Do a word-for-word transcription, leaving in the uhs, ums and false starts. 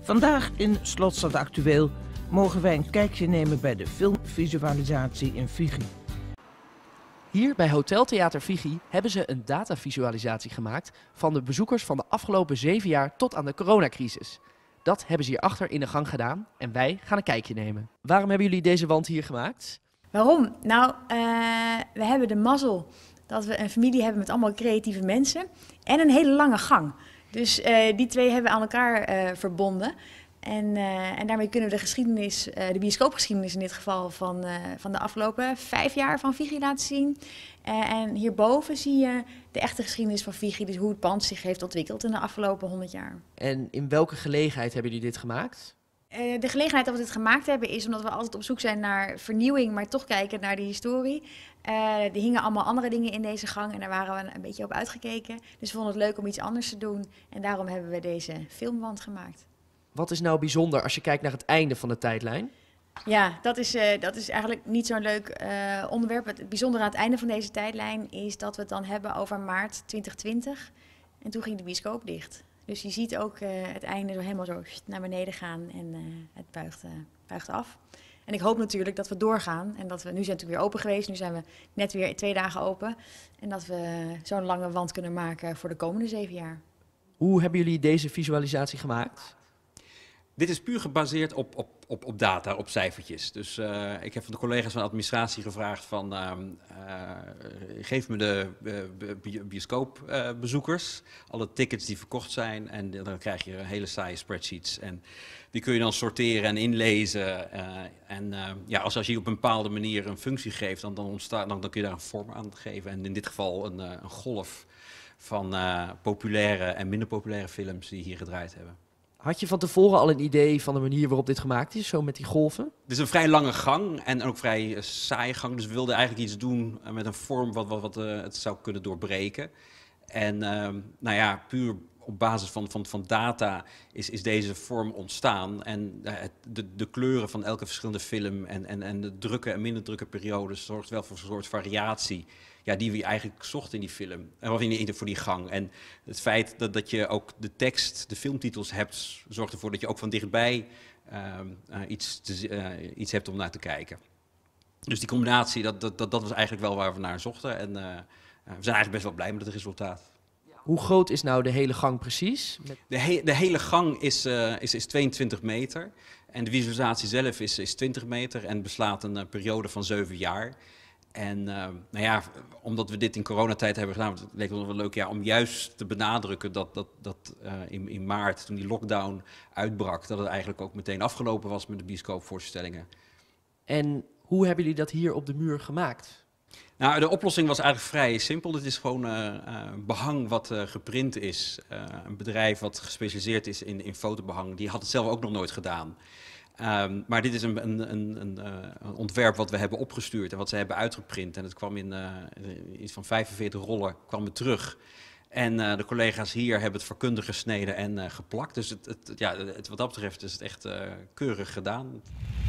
Vandaag in Slotstad Actueel mogen wij een kijkje nemen bij de filmvisualisatie in Vigi. Hier bij Hotel Theater Vigi hebben ze een datavisualisatie gemaakt van de bezoekers van de afgelopen zeven jaar tot aan de coronacrisis. Dat hebben ze hierachter in de gang gedaan en wij gaan een kijkje nemen. Waarom hebben jullie deze wand hier gemaakt? Waarom? Nou, uh, we hebben de mazzel dat we een familie hebben met allemaal creatieve mensen en een hele lange gang. Dus uh, die twee hebben we aan elkaar uh, verbonden. En, uh, en daarmee kunnen we de geschiedenis, uh, de bioscoopgeschiedenis in dit geval, van, uh, van de afgelopen vijf jaar van Vigi laten zien. Uh, en hierboven zie je de echte geschiedenis van Vigi, dus hoe het pand zich heeft ontwikkeld in de afgelopen honderd jaar. En in welke gelegenheid hebben jullie dit gemaakt? Uh, de gelegenheid dat we dit gemaakt hebben is omdat we altijd op zoek zijn naar vernieuwing, maar toch kijken naar de historie. Uh, er hingen allemaal andere dingen in deze gang en daar waren we een beetje op uitgekeken. Dus we vonden het leuk om iets anders te doen en daarom hebben we deze filmwand gemaakt. Wat is nou bijzonder als je kijkt naar het einde van de tijdlijn? Ja, dat is, uh, dat is eigenlijk niet zo'n leuk uh, onderwerp. Het bijzondere aan het einde van deze tijdlijn is dat we het dan hebben over maart twintig twintig. En toen ging de bioscoop dicht. Dus je ziet ook uh, het einde zo helemaal zo naar beneden gaan en uh, het buigt, uh, buigt af. En ik hoop natuurlijk dat we doorgaan en dat we, nu zijn we natuurlijk weer open geweest, nu zijn we net weer twee dagen open. En dat we zo'n lange wand kunnen maken voor de komende zeven jaar. Hoe hebben jullie deze visualisatie gemaakt? Dit is puur gebaseerd op, op, op, op data, op cijfertjes. Dus uh, ik heb van de collega's van de administratie gevraagd van uh, uh, geef me de uh, bioscoopbezoekers, uh, alle tickets die verkocht zijn en dan krijg je hele saaie spreadsheets. En die kun je dan sorteren en inlezen. Uh, en uh, ja, als, als je op een bepaalde manier een functie geeft, dan, dan, ontstaat, dan, dan kun je daar een vorm aan geven. En in dit geval een, uh, een golf van uh, populaire en minder populaire films die hier gedraaid hebben. Had je van tevoren al een idee van de manier waarop dit gemaakt is, zo met die golven? Het is een vrij lange gang en ook vrij uh, saaie gang. Dus we wilden eigenlijk iets doen uh, met een vorm wat, wat, wat uh, het zou kunnen doorbreken. En uh, nou ja, puur op basis van, van, van data is, is deze vorm ontstaan. En uh, het, de, de kleuren van elke verschillende film en, en, en de drukke en minder drukke periodes zorgt wel voor een soort variatie. Ja, die we eigenlijk zochten in die film, of in die, voor die gang. En het feit dat, dat je ook de tekst, de filmtitels hebt, zorgt ervoor dat je ook van dichtbij uh, uh, iets, te, uh, iets hebt om naar te kijken. Dus die combinatie, dat, dat, dat, dat was eigenlijk wel waar we naar zochten. En uh, uh, we zijn eigenlijk best wel blij met het resultaat. Hoe groot is nou de hele gang precies? Met... De, he de hele gang is, uh, is, is tweeëntwintig meter. En de visualisatie zelf is, is twintig meter en beslaat een uh, periode van zeven jaar. En uh, nou ja, omdat we dit in coronatijd hebben gedaan, het leek ons wel leuk ja, om juist te benadrukken dat, dat, dat uh, in, in maart, toen die lockdown uitbrak, dat het eigenlijk ook meteen afgelopen was met de bioscoopvoorstellingen. En hoe hebben jullie dat hier op de muur gemaakt? Nou, de oplossing was eigenlijk vrij simpel. Het is gewoon uh, uh, behang wat uh, geprint is. Uh, een bedrijf wat gespecialiseerd is in, in fotobehang, die had het zelf ook nog nooit gedaan. Um, maar dit is een, een, een, een, een ontwerp wat we hebben opgestuurd en wat ze hebben uitgeprint. En het kwam in uh, iets van vijfenveertig rollen kwam het terug. En uh, de collega's hier hebben het vakkundig gesneden en uh, geplakt. Dus het, het, ja, het, wat dat betreft is het echt uh, keurig gedaan.